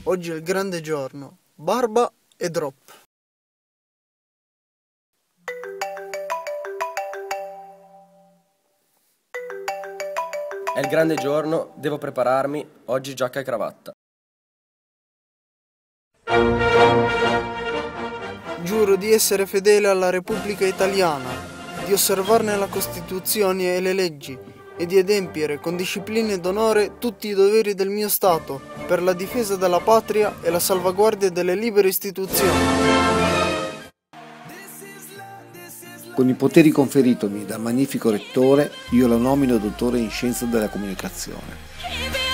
Oggi è il grande giorno. Barba e drop. È il grande giorno, devo prepararmi, oggi giacca e cravatta. Giuro di essere fedele alla Repubblica Italiana, di osservarne la Costituzione e le leggi e di adempiere con disciplina ed onore tutti i doveri del mio Stato per la difesa della patria e la salvaguardia delle libere istituzioni. Con i poteri conferitomi dal magnifico rettore, io la nomino dottore in scienza della comunicazione.